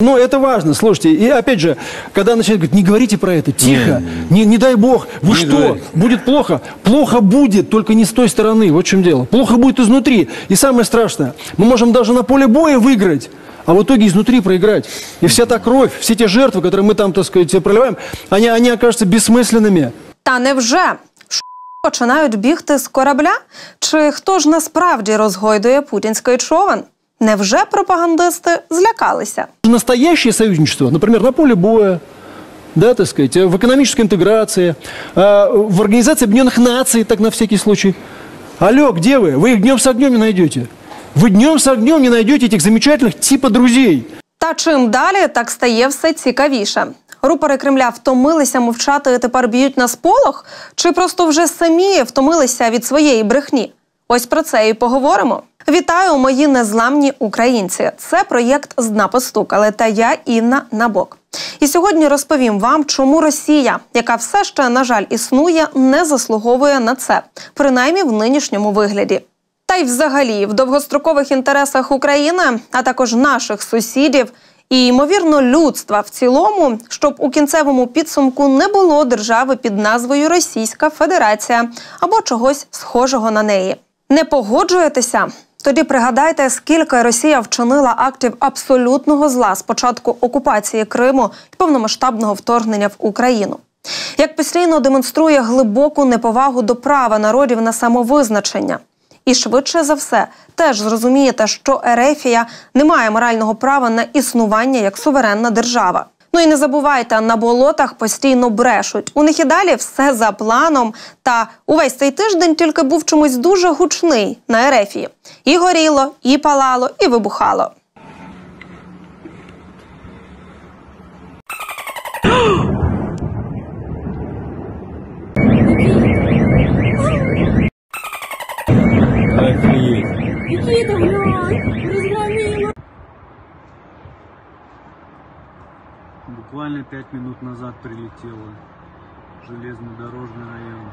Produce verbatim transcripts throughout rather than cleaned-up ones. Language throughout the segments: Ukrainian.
Ну, это важно, слушайте. И опять же, когда начинают говорить, не говорите про это, тихо, не, не, не дай бог, вы не что, говорите. Будет плохо? Плохо будет, только не с той стороны, вот в чем дело. Плохо будет изнутри. И самое страшное, мы можем даже на поле боя выиграть, а в итоге изнутри проиграть. И вся та кровь, все те жертвы, которые мы там, так сказать, проливаем, они, они окажутся бессмысленными. Та невже? Починають бігти з корабля? Чи хто ж насправді розгойдує путінський човен? Невже пропагандисти злякалися? Настоящее союзничество, например, на поле боя, да, так сказать, в экономической интеграции, в Организации Объединенных Наций, так на всякий случай. Алло, где вы? Вы их днем с огнем не найдете. Вы днем с огнем не найдете этих замечательных типа друзей. Та чим далі, так стає все цікавіше. Рупори Кремля втомилися мовчати і тепер б'ють на сполох? Чи просто вже самі втомилися від своєї брехні? Ось про це і поговоримо. Вітаю, мої незламні українці! Це проєкт «З дна постукали» та я, Інна Набок. І сьогодні розповім вам, чому Росія, яка все ще, на жаль, існує, не заслуговує на це, принаймні в нинішньому вигляді. Та й взагалі, в довгострокових інтересах України, а також наших сусідів, і, ймовірно, людства в цілому, щоб у кінцевому підсумку не було держави під назвою Російська Федерація або чогось схожого на неї. Не погоджуєтеся? Тоді пригадайте, скільки Росія вчинила актів абсолютного зла з початку окупації Криму і повномасштабного вторгнення в Україну. Як постійно демонструє глибоку неповагу до права народів на самовизначення. І швидше за все, теж зрозумієте, що Ерефія не має морального права на існування як суверенна держава. Ну і не забувайте, на болотах постійно брешуть. У них і далі все за планом. Та увесь цей тиждень тільки був чомусь дуже гучний на Ерефії. І горіло, і палало, і вибухало. Буквально пять минут назад прилетело. Железнодорожный район.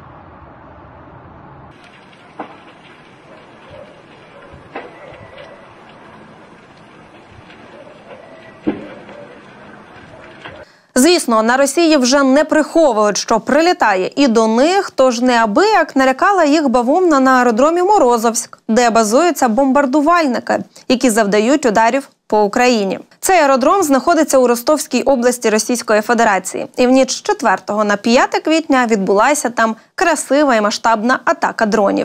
Звісно, на Росії вже не приховують, що прилітає і до них, тож неабияк налякала їх бавовна на аеродромі Морозовськ, де базуються бомбардувальники, які завдають ударів по Україні. Цей аеродром знаходиться у Ростовській області Російської Федерації. І в ніч з четвертого на п'яте квітня відбулася там красива і масштабна атака дронів.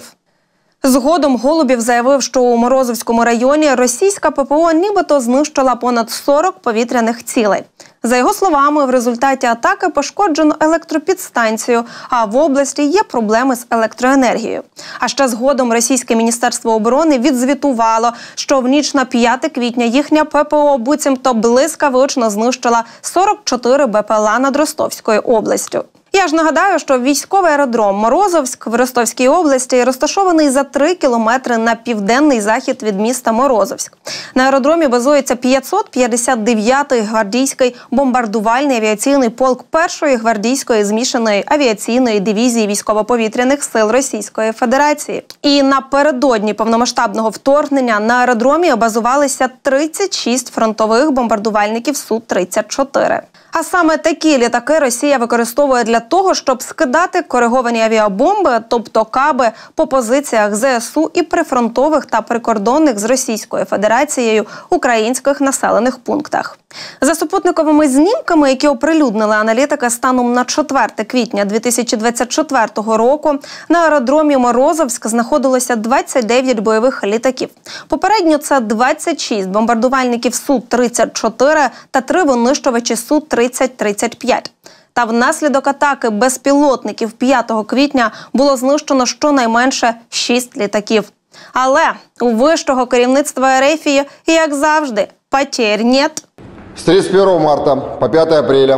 Згодом Голубів заявив, що у Морозовському районі російська ППО нібито знищила понад сорок повітряних цілей. За його словами, в результаті атаки пошкоджено електропідстанцію, а в області є проблеми з електроенергією. А ще згодом Російське Міністерство оборони відзвітувало, що в ніч на п'яте квітня їхня ППО буцімто блискавично знищила сорок чотири БПЛА над Ростовською областю. Я ж нагадаю, що військовий аеродром Морозовськ в Ростовській області розташований за три кілометри на південний захід від міста Морозовськ. На аеродромі базується п'ятсот п'ятдесят дев'ятий гвардійський бомбардувальний авіаційний полк першої гвардійської змішаної авіаційної дивізії військово-повітряних сил Російської Федерації. І напередодні повномасштабного вторгнення на аеродромі базувалися тридцять шість фронтових бомбардувальників Су тридцять чотири. А саме такі літаки Росія використовує для того, щоб скидати кориговані авіабомби, тобто каби, по позиціях Зе Ес У і прифронтових та прикордонних з Російською Федерацією українських населених пунктах. За супутниковими знімками, які оприлюднили аналітики станом на четверте квітня дві тисячі двадцять четвертого року, на аеродромі Морозовськ знаходилося двадцять дев'ять бойових літаків. Попередньо це двадцять шість бомбардувальників Су тридцять чотири та три винищувачі Су тридцять тридцять п'ять. Та внаслідок атаки безпілотників п'ятого квітня було знищено щонайменше шість літаків. Але у вищого керівництва Ерефії, як завжди, потерь нет. С тридцать первого марта по пятое апреля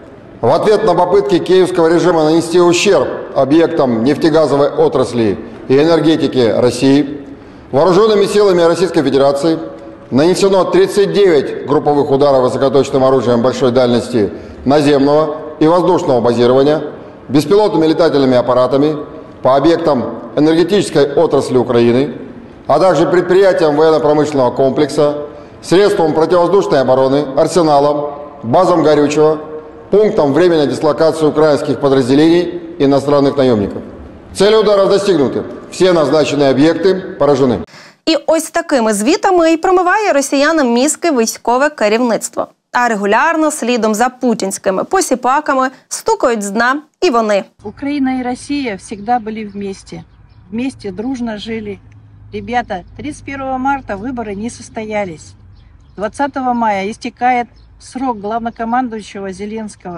в ответ на попытки киевского режима нанести ущерб объектам нефтегазовой отрасли и энергетики России вооруженными силами Российской Федерации нанесено тридцать девять групповых ударов высокоточным оружием большой дальности наземного и воздушного базирования, беспилотными летательными аппаратами по объектам энергетической отрасли Украины, а также предприятиям военно-промышленного комплекса средством противовоздушной обороны, арсеналом, базам горючего, пунктом временной дислокации украинских подразделений и иностранных наемников. Цели ударов достигнуты. Всі назначені об'єкти поражені. І ось такими звітами і промиває росіянам мізки військове керівництво. А регулярно, слідом за путінськими посіпаками, стукають з дна і вони. Украина и Россия всегда были вместе. Вместе дружно жили. Ребята, тридцать первого марта выборы не состоялись. двадцатого мая истекает срок главнокомандующего Зеленского.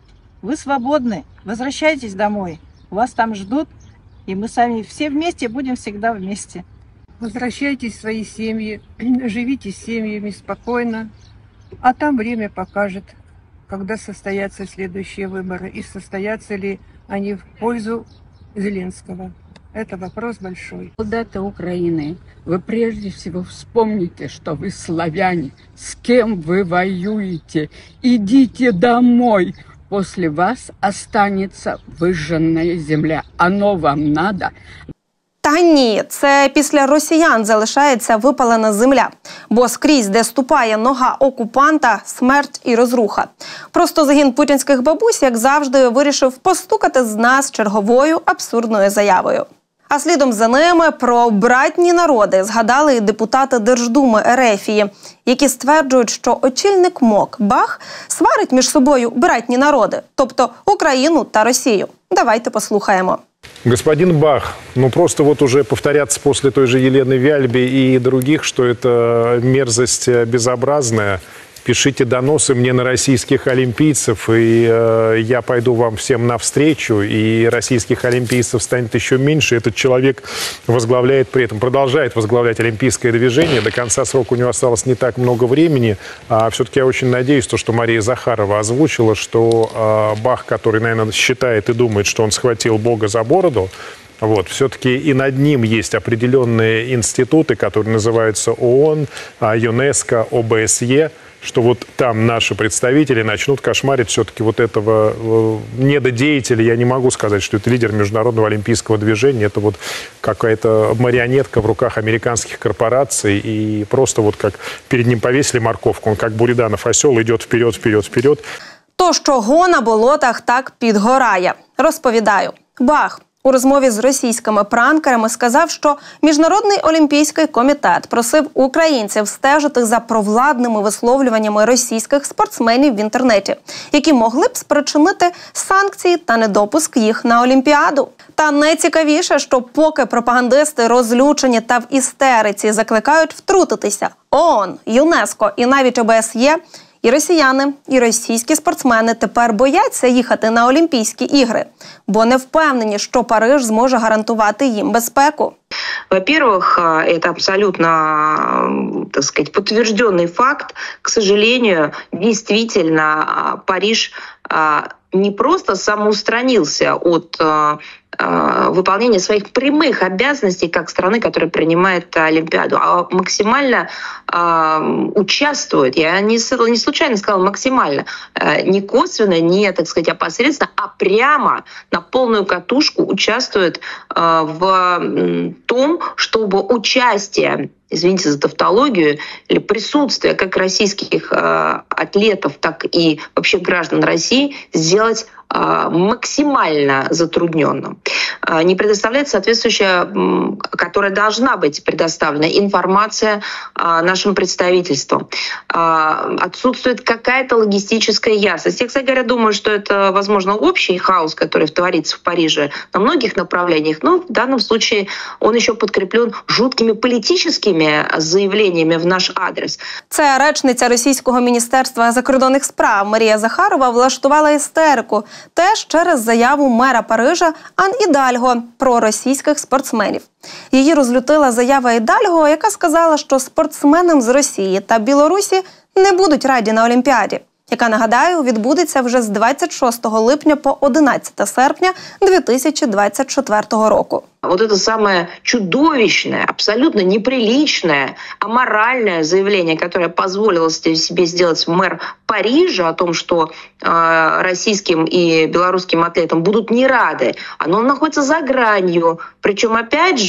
Вы свободны, возвращайтесь домой. Вас там ждут, и мы сами все вместе будем всегда вместе. Возвращайтесь в свои семьи, живите с семьями спокойно, а там время покажет, когда состоятся следующие выборы и состоятся ли они в пользу Зеленского. Это вопрос большой. Солдаты Украины, вы прежде всего вспомните, что вы славяне, с кем вы воюете. Идите домой. После вас останется выжженная земля. Оно вам надо? Та ні, це після росіян залишається випалена земля. Бо скрізь, де ступає нога окупанта, смерть і розруха. Просто загін путінських бабусь, як завжди, вирішив постукати з нас черговою абсурдною заявою. А слідом за ними про братні народи згадали і депутати Держдуми Ерефії, які стверджують, що очільник МОК Бах сварить між собою братні народи, тобто Україну та Росію. Давайте послухаємо. Господин Бах, ну просто вот уже повторяться после той же Елены Вяльби и других, что это мерзость безобразная. Пишите доносы мне на российских олимпийцев, и э, я пойду вам всем навстречу, и российских олимпийцев станет еще меньше. Этот человек возглавляет при этом, продолжает возглавлять олимпийское движение. До конца срока у него осталось не так много времени. А все-таки я очень надеюсь, то, что Мария Захарова озвучила, что э, Бах, который, наверное, считает и думает, что он схватил Бога за бороду, вот, все-таки и над ним есть определенные институты, которые называются ООН, ЮНЕСКО, ОБСЕ, что вот там наши представители начнут кошмарить все-таки вот этого э, недодеятеля. Я не могу сказать, что это лидер международного олимпийского движения. Это вот какая-то марионетка в руках американских корпораций. И просто вот как перед ним повесили морковку, он как Буриданов осел идет вперед, вперед, вперед. То, що го на болотах так підгорає. Розповідаю. Бах у розмові з російськими пранкерами сказав, що Міжнародний олімпійський комітет просив українців стежити за провладними висловлюваннями російських спортсменів в інтернеті, які могли б спричинити санкції та недопуск їх на Олімпіаду. Та найцікавіше, що поки пропагандисти розлючені та в істериці закликають втрутитися ООН, ЮНЕСКО і навіть ОБСЄ, і росіяни, і російські спортсмени тепер бояться їхати на Олімпійські ігри, бо не впевнені, що Париж зможе гарантувати їм безпеку. Во-первых, это абсолютно, так сказать, подтвержденный факт. К сожалению, действительно, Париж не просто самоустранился от выполнения своих прямых обязанностей как страны, которая принимает Олимпиаду, а максимально э, участвует, я не, не случайно сказала максимально, э, не косвенно, не, так сказать, опосредственно, а прямо на полную катушку участвует э, в э, том, чтобы участие, извините за тавтологию, или присутствие как российских э, атлетов, так и вообще граждан России сделать э, максимально затрудненным. Э, не предоставляет соответствующая, э, которая должна быть предоставлена, информация э, нашим представительствам. Э, отсутствует какая-то логистическая ясность. Я, кстати говоря, думаю, что это, возможно, общий хаос, который творится в Париже на многих направлениях, но в данном случае он еще подкреплен жуткими политическими заявленнями в наш адрес. Це речниця Російського міністерства закордонних справ Марія Захарова влаштувала істерику теж через заяву мера Парижа Ан Ідальго про російських спортсменів. Її розлютила заява Ідальго, яка сказала, що спортсменам з Росії та Білорусі не будуть раді на Олімпіаді, яка, нагадаю, відбудеться вже з двадцять шостого липня по одинадцяте серпня дві тисячі двадцять четвертого року. Вот это самое чудовищное, абсолютно неприличное, аморальное заявление, которое позволило себе сделать мэр Парижа о том, что э, российским и белорусским атлетам будут не рады, оно находится за гранью. Причем, опять же,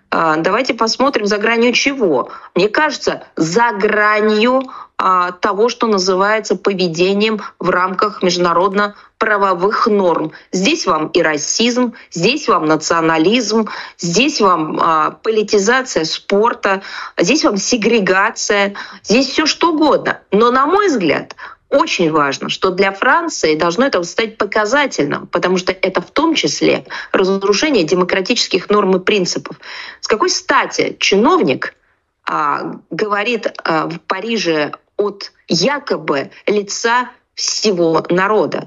Давайте посмотрим, за гранью чего. Мне кажется, за гранью того, что называется поведением в рамках международно-правовых норм. Здесь вам и расизм, здесь вам национализм, здесь вам а, политизация спорта, здесь вам сегрегация, здесь все что угодно. Но, на мой взгляд, очень важно, что для Франции должно это стать показательным, потому что это в том числе разрушение демократических норм и принципов. С какой стати чиновник а, говорит а, в Париже от якобы лица всего народа,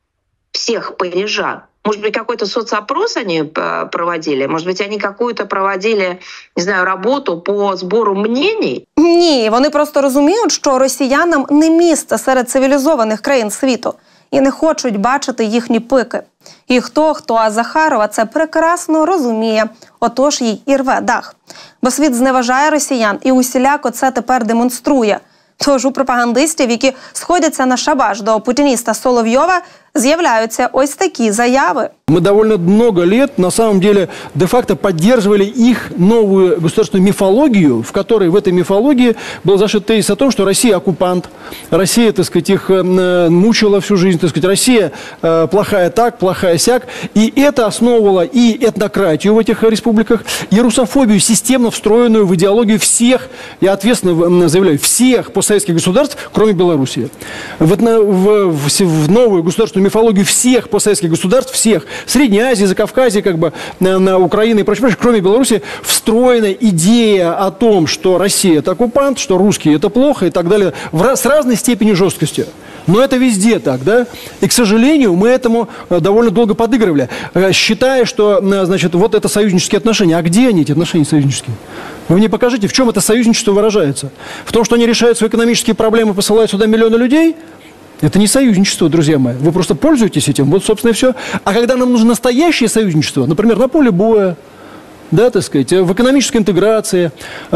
всех парижан? Может быть, какой-то соцопрос они проводили? Может быть, они какую-то проводили, не знаю, работу по збору мнений? Ні, вони просто розуміють, що росіянам не місце серед цивілізованих країн світу і не хочуть бачити їхні пики. І хто-хто, а Захарова це прекрасно розуміє, отож їй і рве дах. Бо світ зневажає росіян і усіляко це тепер демонструє. Тож у пропагандистів, які сходяться на шабаш до путініста Соловйова, з'являются ось такие заявы. Мы довольно много лет, на самом деле, де-факто поддерживали их новую государственную мифологию, в которой, в этой мифологии был зашит тезис о том, что Россия оккупант, Россия, так сказать, их мучила всю жизнь, так сказать, Россия плохая так, плохая сяк. И это основывало и этнократию в этих республиках, и русофобию, системно встроенную в идеологию всех, я ответственно заявляю, всех постсоветских государств, кроме Белоруссии. В, в, в, в новую государственную мифологию всех постсоветских государств, всех, Средней Азии, Закавказья, как бы, на, на Украине и прочее, кроме Беларуси, встроена идея о том, что Россия – это оккупант, что русские – это плохо и так далее, в, с разной степенью жесткости. Но это везде так, да? И, к сожалению, мы этому довольно долго подыгрывали, считая, что, значит, вот это союзнические отношения. А где они, эти отношения союзнические? Вы мне покажите, в чем это союзничество выражается? В том, что они решают свои экономические проблемы, посылают сюда миллионы людей? Это не союзничество, друзья мои. Вы просто пользуетесь этим, вот, собственно, и все. А когда нам нужно настоящее союзничество, например, на поле боя, да, так сказать, в экономической интеграции,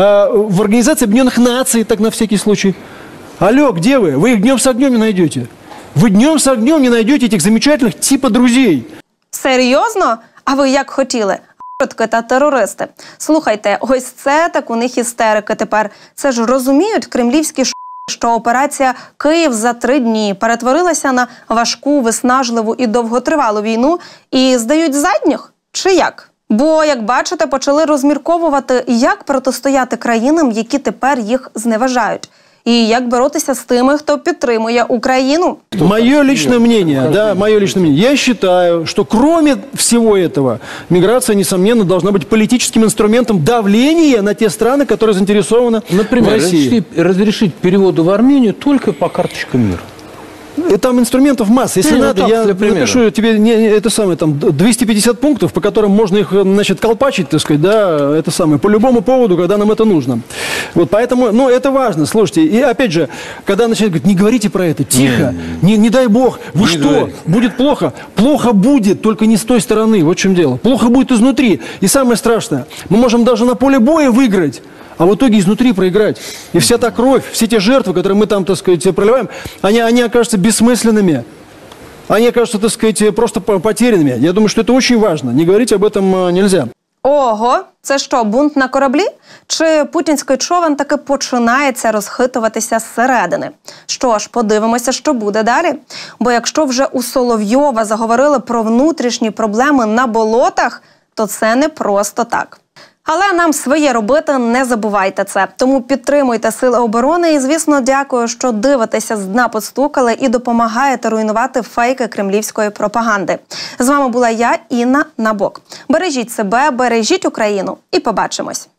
в Организации Объединенных Наций, так на всякий случай. Алло, где вы? Вы их днем с огнем не найдете. Вы днем с огнем не найдете этих замечательных типа друзей. Серйозно? А ви як хотіли? Х**тки та терористи. Слухайте, ось це так у них істерики тепер. Це ж розуміють кремлівські ш**, що операція «Київ за три дні» перетворилася на важку, виснажливу і довготривалу війну і здають задніх? Чи як? Бо, як бачите, почали розмірковувати, як протистояти країнам, які тепер їх зневажають. И як бороться с теми, кто підтримує Украину? Мое личное мнение, да, мое личное мнение. Я считаю, что кроме всего этого, миграция, несомненно, должна быть политическим инструментом давления на те страны, которые заинтересованы Например, в России. Например, разрешить переводы в Армению только по карточкам мира. И там инструментов масса. Если ну, надо, так, я напишу тебе не, не, это самое, там, двести пятьдесят пунктов, по которым можно их, значит, колпачить, так сказать, да, это самое, по любому поводу, когда нам это нужно. Вот поэтому, ну, это важно, слушайте. И опять же, когда начинают говорить, не говорите про это, тихо, не, не, не дай бог, вы не что, говорите. Будет плохо? Плохо будет, только не с той стороны, вот в чем дело. Плохо будет изнутри. И самое страшное, мы можем даже на поле боя выиграть, а в итоге изнутри проиграть. И вся та кровь, все те жертвы, которые мы там, так сказать, проливаем, они, они окажутся бессмысленными. Они окажутся, так сказать, просто потерянными. Я думаю, что это очень важно. Не говорить об этом нельзя. Ого, це що, бунт на кораблі? Чи путінський човен таки починається розхитуватися зсередини? Що ж, подивимося, що буде далі. Бо якщо вже у Соловйова заговорили про внутрішні проблеми на болотах, то це не просто так. Але нам своє робити, не забувайте це. Тому підтримуйте Сили оборони і, звісно, дякую, що дивитеся з дна постукали і допомагаєте руйнувати фейки кремлівської пропаганди. З вами була я, Інна Набок. Бережіть себе, бережіть Україну і побачимось.